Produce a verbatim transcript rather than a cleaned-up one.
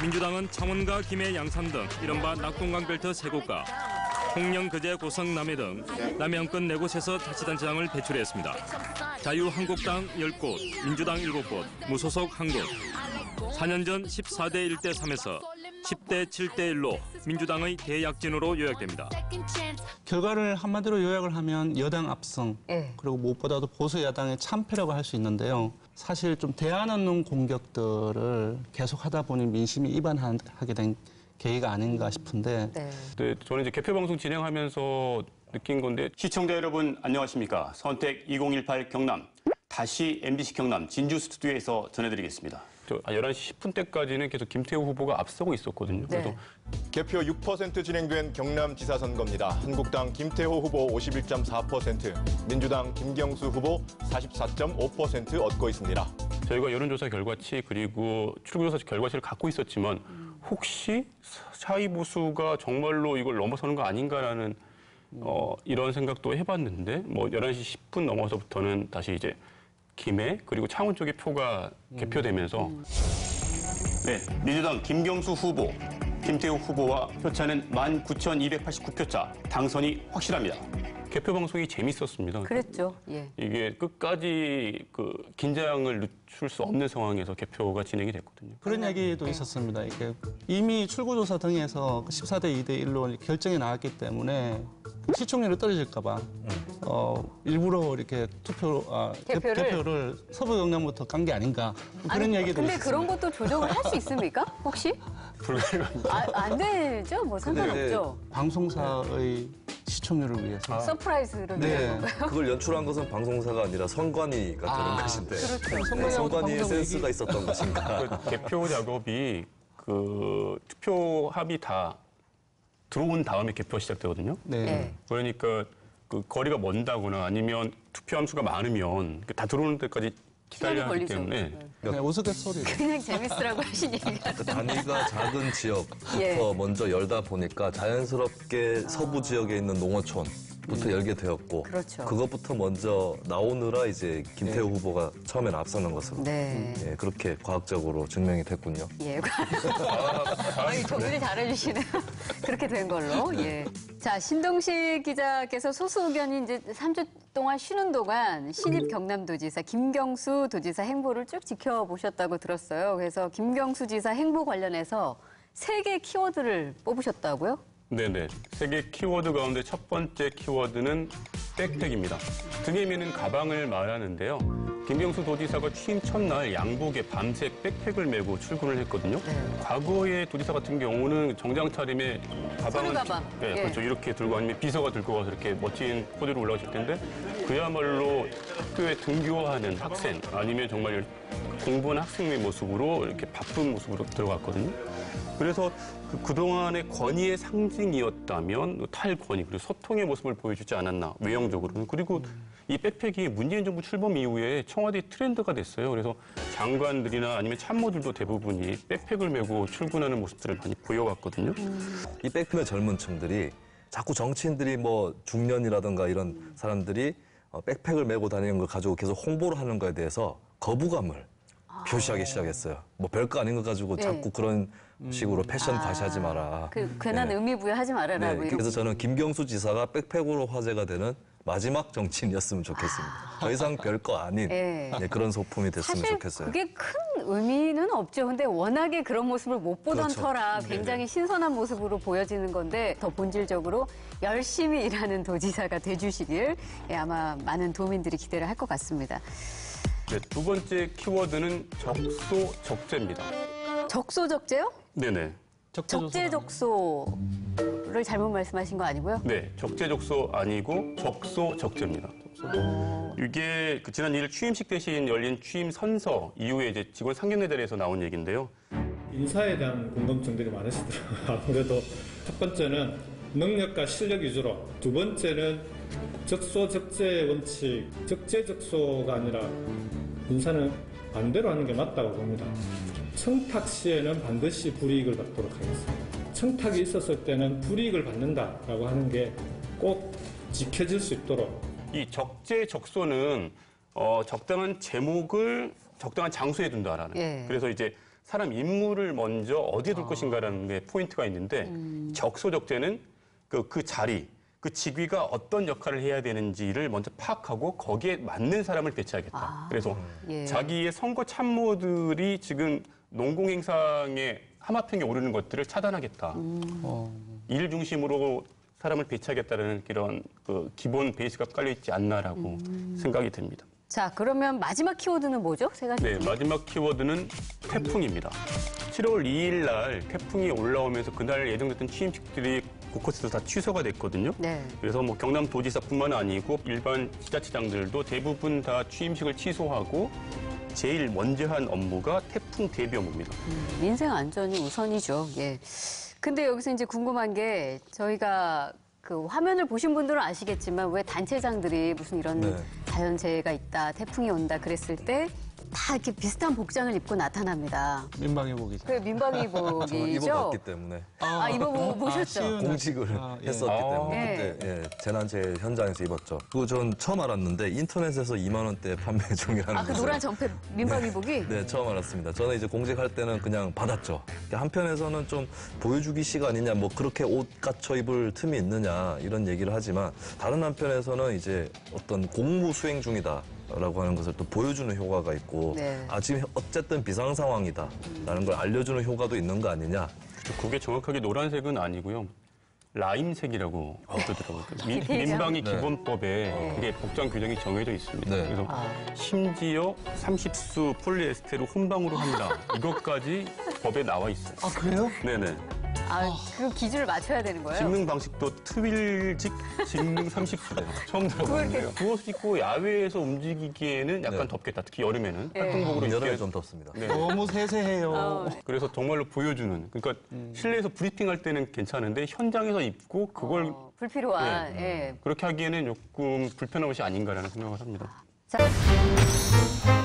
민주당은 창원과 김해, 양산 등 이른바 낙동강벨트 세 곳과 홍영, 거제, 고성, 남해 등 남해안권 네 곳에서 자치단체장을 배출했습니다. 자유한국당 열 곳, 민주당 일곱 곳, 무소속 한 곳. 사 년 전 십사 대 일 대 삼에서 십 대 칠 대 일로 민주당의 대약진으로 요약됩니다. 결과를 한마디로 요약을 하면 여당 압승, 네. 그리고 무엇보다도 보수 야당의 참패라고 할 수 있는데요. 사실 좀 대안 없는 공격들을 계속하다 보니 민심이 이반하게 된 계기가 아닌가 싶은데. 네. 네, 저는 이제 개표 방송 진행하면서 느낀 건데 시청자 여러분 안녕하십니까? 선택 이공일팔 경남, 다시 엠비씨 경남 진주 스튜디오에서 전해드리겠습니다. 저 열한 시 십 분 때까지는 계속 김태우 후보가 앞서고 있었거든요. 그래서 네. 개표 육 퍼센트 진행된 경남지사 선거입니다. 한국당 김태호 후보 오십일 점 사 퍼센트, 민주당 김경수 후보 사십사 점 오 퍼센트 얻고 있습니다. 저희가 여론조사 결과치 그리고 출구조사 결과치를 갖고 있었지만 혹시 사이보수가 정말로 이걸 넘어서는 거 아닌가라는 어, 이런 생각도 해봤는데 뭐 열한 시 십 분 넘어서부터는 다시 이제 김해 그리고 창원 쪽의 표가 음. 개표되면서 네, 민주당 김경수 후보, 김태우 후보와 표차는 만 구천이백팔십구 표차, 당선이 확실합니다. 개표 방송이 재밌었습니다. 그랬죠. 예. 이게 끝까지 그 긴장을 늦출 수 없는 상황에서 개표가 진행이 됐거든요. 그런 얘기도 있었습니다. 이게 이미 출구조사 등에서 십사 대 이 대 일로 결정이 나왔기 때문에 시청률이 떨어질까 봐 어, 일부러 이렇게 투표, 아, 개표를? 개표를 서부 경남부터 간 게 아닌가 그런 아니, 얘기도 근데 있었습니다. 그런 것도 조정을 할 수 있습니까? 혹시? 불가능합니다. 아, 안 되죠? 뭐 상관없죠. 방송사의 시청률을 위해서. 아. 서프라이즈를 네. 위한 건가요? 그걸 연출한 것은 방송사가 아니라 선관위가 되는 아, 것인데 그렇죠. 네, 선관위의 방송 센스가 있었던 것인가. 그 개표 작업이 그 투표함이 다 들어온 다음에 개표가 시작되거든요. 네. 네. 그러니까 그 거리가 먼다거나 아니면 투표함 수가 많으면 다 들어오는 때까지 기다려야 하기 걸리죠. 때문에 네, 우스갯소리. 그냥 재밌으라고 하신 얘기가. 그 단위가 작은 지역부터 예. 먼저 열다 보니까 자연스럽게 서부 지역에 있는 농어촌부터 열게 되었고 그렇죠. 그것부터 먼저 나오느라 이제 김태우 후보가 처음에는 앞서는 것으로 네. 예, 그렇게 과학적으로 증명이 됐군요. 예. 아니, 정리를 잘해주시네요. 그렇게 된 걸로. 예. 자, 신동식 기자께서 소수 의견이 이제 삼 주 동안 쉬는 동안 신입 경남도지사 김경수 도지사 행보를 쭉 지켜보셨다고 들었어요. 그래서 김경수 지사 행보 관련해서 세 개 키워드를 뽑으셨다고요? 네네. 세 개 키워드 가운데 첫 번째 키워드는 백팩입니다. 등에 매는 가방을 말하는데요. 김경수 도지사가 취임 첫날 양복에 밤색 백팩을 메고 출근을 했거든요. 네. 과거의 도지사 같은 경우는 정장 차림에 가방을 가방. 네, 예. 그렇죠. 이렇게 들고 아니면 비서가 들고 가서 이렇게 멋진 포즈로 올라가실 텐데 그야말로 학교에 등교하는 학생 아니면 정말 공부하는 학생의 모습으로 이렇게 바쁜 모습으로 들어갔거든요. 그래서 그 그동안의 권위의 상징이었다면 탈권위 그리고 소통의 모습을 보여주지 않았나 외형적으로는. 그리고 이 백팩이 문재인 정부 출범 이후에 청와대 트렌드가 됐어요. 그래서 장관들이나 아니면 참모들도 대부분이 백팩을 메고 출근하는 모습들을 많이 보여왔거든요. 이 백팩의 젊은 층들이 자꾸 정치인들이 뭐 중년이라든가 이런 사람들이 어, 백팩을 메고 다니는 걸 가지고 계속 홍보를 하는 거에 대해서 거부감을 표시하기 시작했어요. 뭐 별거 아닌 거 가지고 네. 자꾸 그런 식으로 패션 과시하지 마라. 그 괜한 네. 의미 부여하지 말아라. 네, 뭐 이런. 그래서 저는 김경수 지사가 백팩으로 화제가 되는 마지막 정치인이었으면 좋겠습니다. 더 이상 별거 아닌 네. 네, 그런 소품이 됐으면 사실 좋겠어요. 그게 큰 의미는 없죠. 근데 워낙에 그런 모습을 못 보던 그렇죠. 터라 굉장히 신선한 모습으로 보여지는 건데 더 본질적으로 열심히 일하는 도지사가 돼주시길 예, 아마 많은 도민들이 기대를 할 것 같습니다. 네, 두 번째 키워드는 적소적재입니다. 적소적재요? 네네. 적재적소를 잘못 말씀하신 거 아니고요? 네, 적재적소 아니고 적소적재입니다. 이게 그 지난 일 일 취임식 대신 열린 취임 선서 이후에 이제 직원 상견례 자리에서 나온 얘기인데요. 인사에 대한 궁금증들이 많으시더라고요. 아무래도 첫 번째는 능력과 실력 위주로, 두 번째는 적소적재 원칙, 적재적소가 아니라 인사는 반대로 하는 게 맞다고 봅니다. 청탁 시에는 반드시 불이익을 받도록 하겠습니다. 청탁이 있었을 때는 불이익을 받는다라고 하는 게 꼭 지켜질 수 있도록. 이 적재적소는 어, 적당한 제목을 적당한 장소에 둔다라는. 예. 그래서 이제 사람 인물을 먼저 어디에 둘 것인가라는 게 포인트가 있는데 적소적재는 그, 그 자리, 그 직위가 어떤 역할을 해야 되는지를 먼저 파악하고 거기에 맞는 사람을 배치하겠다. 아, 그래서 예. 자기의 선거 참모들이 지금 농공행상에 하마평에 오르는 것들을 차단하겠다. 음. 일 중심으로 사람을 배치하겠다는 그런 그 기본 베이스가 깔려 있지 않나라고 음. 생각이 듭니다. 자, 그러면 마지막 키워드는 뭐죠? 세 가지. 네, 마지막 키워드는 태풍입니다. 칠월 이일 날 태풍이 올라오면서 그날 예정됐던 취임식들이 곳곳에서 다 취소가 됐거든요. 네. 그래서 뭐 경남도지사뿐만 아니고 일반 지자체장들도 대부분 다 취임식을 취소하고 제일 먼저 한 업무가 태풍 대비 업무입니다. 음, 민생 안전이 우선이죠. 예. 근데 여기서 이제 궁금한 게 저희가 그 화면을 보신 분들은 아시겠지만 왜 단체장들이 무슨 이런 네. 자연재해가 있다, 태풍이 온다 그랬을 때 다 이렇게 비슷한 복장을 입고 나타납니다. 민방위복이죠. 그 민방위복이죠. 저는 입어봤기 때문에 아, 입어보셨죠? 쉬운 공직을 아, 예. 했었기 때문에 네. 그때 예, 재난재해 현장에서 입었죠. 그리고 전 처음 알았는데 인터넷에서 이만 원대 판매 중이라는 아, 그 것을 노란 점퍼 민방위복이? 네, 처음 알았습니다. 저는 이제 공직할 때는 그냥 받았죠. 한편에서는 좀 보여주기 시가 아니냐, 뭐 그렇게 옷 갖춰 입을 틈이 있느냐 이런 얘기를 하지만 다른 한편에서는 이제 어떤 공무 수행 중이다. 라고 하는 것을 또 보여주는 효과가 있고 네. 아 지금 어쨌든 비상 상황이다 라는 걸 알려주는 효과도 있는 거 아니냐. 그게 정확하게 노란색은 아니고요. 라임색이라고 그러더라고요. 민- 디테일이죠? 민방위 네. 기본법에 그게 복장 규정이 정해져 있습니다. 네. 그래서 심지어 삼십 수 폴리에스테르 혼방으로 한다. 이것까지 법에 나와 있어요. 아, 그래요? 네네. 아, 그 기준을 맞춰야 되는 거예요? 집능 방식도 트윌직 집능 삼십 수래요. 처음 들어보는데요. 그것을 입고 야외에서 움직이기에는 약간 네. 덥겠다. 특히 여름에는 네. 활동복으로 여름에 입기에 좀 덥습니다. 네. 너무 세세해요. 어. 그래서 정말로 보여주는. 그러니까 실내에서 브리핑할 때는 괜찮은데 현장에서 입고 그걸 어, 불필요한, 네. 예. 그렇게 하기에는 조금 불편한 것이 아닌가라는 생각을 합니다. 자.